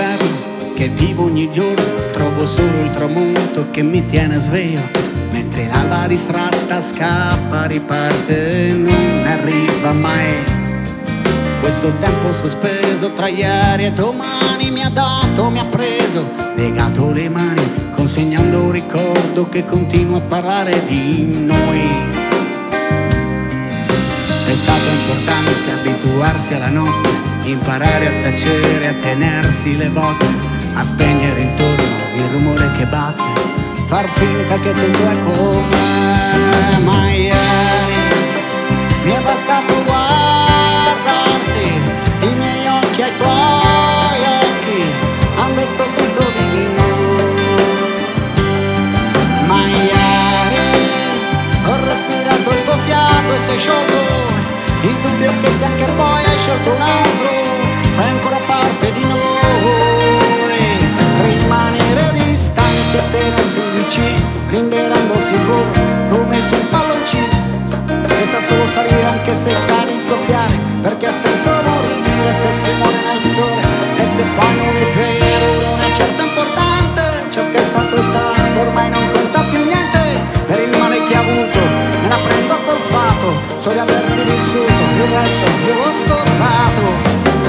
inverno che vivo ogni giorno, trovo solo il tramonto che mi tiene sveglio, mentre l'alba distratta scappa, riparte, non arriva mai. Questo tempo sospeso tra ieri e domani mi ha dato, mi ha preso, legato le mani, consegnando un ricordo che continua a parlare di noi. È stato importante abituarsi alla notte, imparare a tacere, a tenersi le botte, a spegnere intorno il rumore che batte, far finta che tutto è come. Ma ieri mi è bastato guardarti, i miei occhi ai tuoi occhi hanno detto tutto di noi. Ma ieri ho respirato il tuo fiato e sei sciolto il dubbio che se anche poi hai scelto un altro, fai ancora parte di noi. Rimanere distanti e tenersi vicini, rimberandosi il volo come su un palloncino, che sa solo salire anche se sa di scoppiare, perché ha senso morire se si muore nel sole. E se poi non è vero, non è certo importante, ciò che è stato ormai non conta più niente. Per il male che ha avuto me la prendo col fato, so di averti vissuto, il resto io l'ho scordato.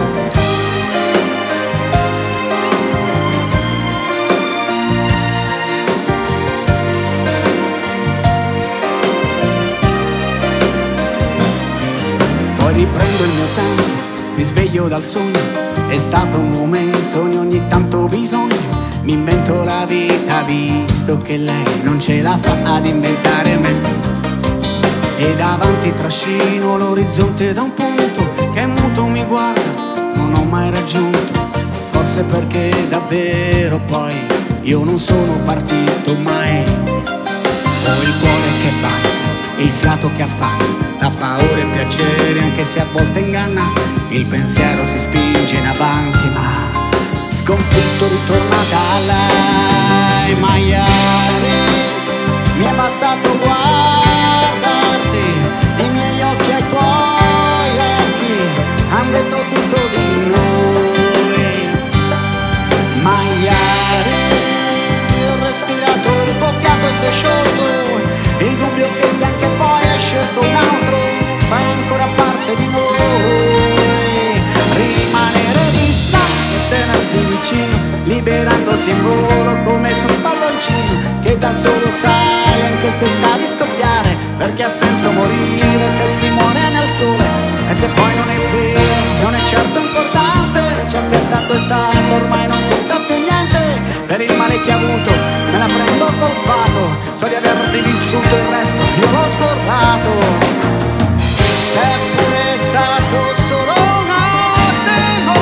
Poi riprendo il mio tempo, mi sveglio dal sogno, è stato un momento, ne ogni tanto bisogno, mi invento la vita visto che lei non ce la fa ad inventare me. E davanti trascino l'orizzonte da un punto che muto mi guarda, non ho mai raggiunto, forse perché davvero poi io non sono partito mai. Ho il cuore che batte, il fiato che affanna, la paura e il piacere anche se a volte inganna, il pensiero si spinge in avanti ma sconfitto ritorna da lei. Ma ieri mi è bastato guardarti, i miei occhi ai tuoi occhi hanno detto tutto di noi. Ma ieri ho respirato il tuo fiato e sei sciolto il dubbio che se anche poi hai scelto un altro, fai ancora parte di noi. Rimanere distanti, tenersi vicino, liberandosi in volo come su un palloncino, che da solo sale anche se sa di scoppiare, perché ha senso morire se si muore nel sole. E se poi non è vero, non è certo importante, ciò che è stato ormai non conta più niente. Per il male che ha avuto me la prendo col fato, so di averti vissuto, il resto io l'ho scordato. Se pure è stato solo un attimo,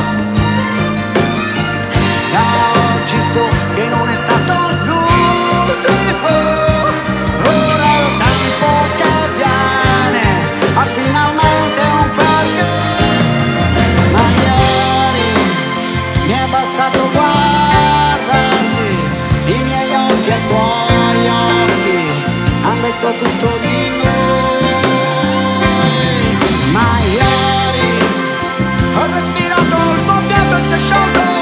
da oggi so che non è stato l'ultimo. Ora il tempo che viene ha finalmente un perché. Ma ieri mi è bastato guardarti, i miei occhi ai tuoi occhi hanno detto tutto di noi. Ma ieri ho respirato il tuo fiato e si è sciolto